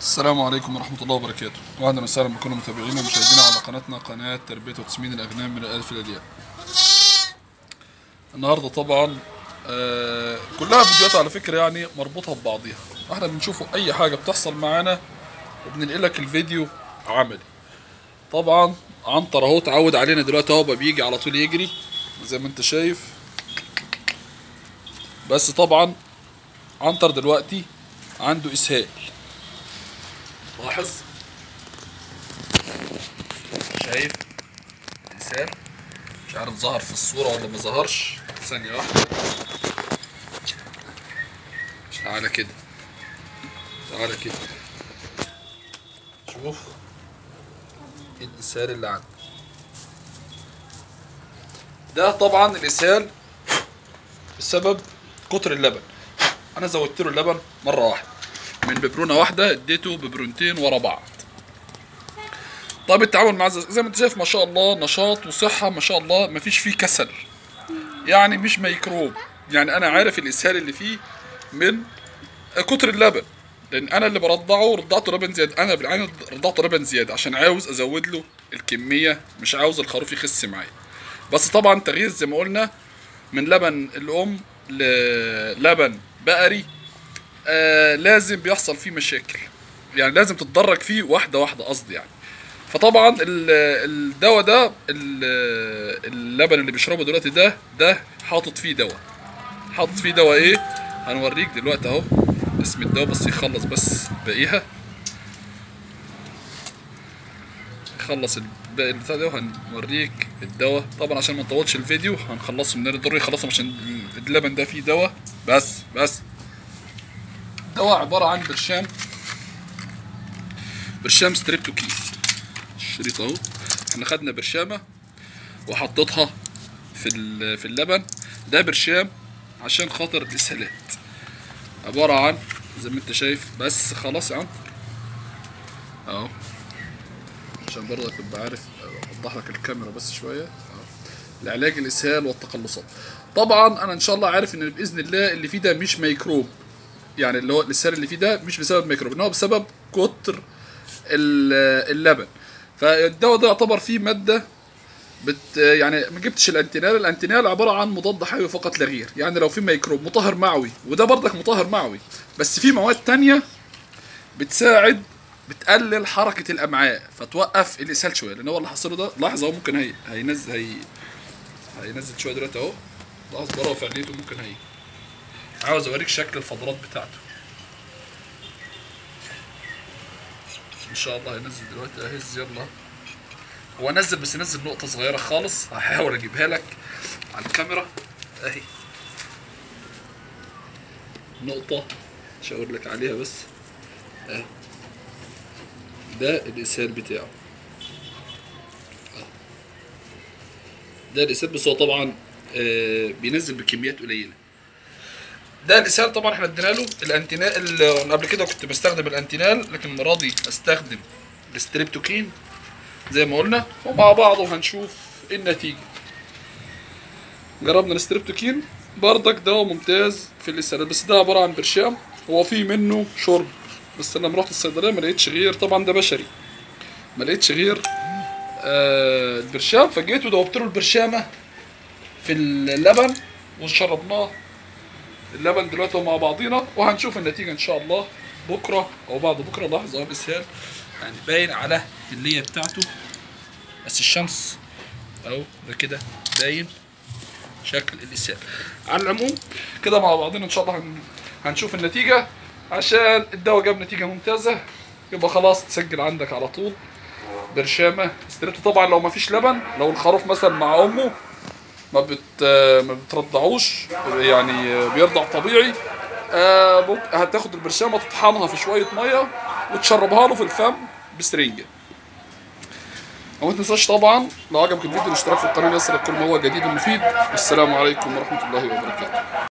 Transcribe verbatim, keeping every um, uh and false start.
السلام عليكم ورحمة الله وبركاته، وأهلا وسهلا بكل متابعينا ومشاهدينا على قناتنا قناة تربية وتسمين الأغنام من الألف إلى الياء. النهارده طبعا آه كلها فيديوهات على فكرة يعني مربوطة ببعضيها، احنا بنشوفوا أي حاجة بتحصل معانا وبننقلك الفيديو عملي. طبعا عنتر اهو اتعود علينا دلوقتي اهو، بقى بيجي على طول يجري زي ما انت شايف. بس طبعا عنتر دلوقتي عنده إسهال، لاحظ شايف الإسهال، مش عارف ظهر في الصورة ولا ما ظهرش. ثانية واحدة، تعالى كده تعالى كده شوف ايه الإسهال اللي عنده ده. طبعا الإسهال بسبب كتر اللبن. أنا زودت له اللبن مرة واحدة، من ببرونة واحدة اديته ببرونتين ورا بعض. طب التعامل معاه زي ما انت شايف ما شاء الله، نشاط وصحة ما شاء الله، مفيش فيه كسل، يعني مش ميكروب. يعني انا عارف الاسهال اللي فيه من كتر اللبن، لان انا اللي برضعه رضعته لبن زياده. انا بالعين رضعته لبن زياده عشان عاوز ازود له الكميه، مش عاوز الخروف يخس معايا. بس طبعا تغيير زي ما قلنا من لبن الام للبن بقري آه لازم بيحصل فيه مشاكل، يعني لازم تتدرج فيه واحده واحده قصدي يعني. فطبعا الدواء ده اللبن اللي بيشربه دلوقتي ده ده حاطط فيه دواء. حاطط فيه دواء ايه؟ هنوريك دلوقتي اهو اسم الدواء، بس يخلص بس باقيها، يخلص الباقي البتاع ده وهنوريك الدواء. طبعا عشان ما نطولش الفيديو هنخلصه من ضروري يخلصهم عشان اللبن ده فيه دواء. بس بس الدواء عبارة عن برشام برشام ستريبتوكين. الشريط اهو، احنا خدنا برشامه وحطيتها في في اللبن ده. برشام عشان خاطر الاسهالات، عباره عن زي ما انت شايف. بس خلاص يا عم اهو، عشان برضه تبقى عارف اوضح لك الكاميرا بس شويه اهو. لعلاج الاسهال والتقلصات. طبعا انا ان شاء الله عارف ان باذن الله اللي فيه ده مش ميكروب، يعني اللي هو الاسهال اللي فيه ده مش بسبب ميكروب، ان هو بسبب كتر اللبن. فالدواء ده يعتبر فيه ماده بت يعني ما جبتش الانتينال. الانتينال عباره عن مضاد حيوي فقط لا غير، يعني لو في ميكروب مطهر معوي، وده برضك مطهر معوي، بس في مواد تانية بتساعد بتقلل حركه الامعاء فتوقف الاسهال شويه. لان هو اللي حصله ده لاحظ اهو، ممكن هي هينزل هي هينزل شويه دلوقتي اهو، لاحظ بره في عينيته. ممكن هي عاوز اوريك شكل الفضلات بتاعته ان شاء الله. هينزل دلوقتي اهز. يلا هو نزل، بس نزل نقطة صغيرة خالص، هحاول اجيبها لك على الكاميرا اهي. نقطة اشاور لك عليها بس اهي، ده الاسهال بتاعه. ده الاسهال، بس هو طبعا آه بينزل بكميات قليلة. ده الاسهال طبعا احنا ادينا له الانتينال. قبل كده كنت بستخدم الانتينال، لكن المرة دي استخدم الستريبتوكين زي ما قلنا، ومع بعض وهنشوف ايه النتيجة. جربنا الستريبتوكين بردك دواء ممتاز في الاسهال، بس ده عبارة عن برشام، هو فيه منه شرب. بس انا لما رحت الصيدلية ما لقيتش غير، طبعا ده بشري، ما لقيتش غير آه البرشام. فجيت ودوبت له البرشامة في اللبن وشربناه اللبن دلوقتي مع بعضينا، وهنشوف النتيجة ان شاء الله بكرة او بعد بكرة. لاحظ اهو الاسهال يعني باين على اللية بتاعته، بس الشمس اهو ده كده باين شكل الاسهال. على العموم كده مع بعضنا ان شاء الله هنشوف النتيجة. عشان الدواء جاب نتيجة ممتازة يبقى خلاص تسجل عندك على طول برشامة استريبتو. طبعا لو ما فيش لبن، لو الخروف مثلا مع امه ما بت ما بترضعوش، يعني بيرضع طبيعي، آه هتاخد البرشامة تطحنها في شوية مية وتشربها له في الفم بسرنجة. وما تنساش طبعا لو عجبك الفيديو الاشتراك في القناه ليصلك كل ما هو جديد ومفيد. والسلام عليكم ورحمه الله وبركاته.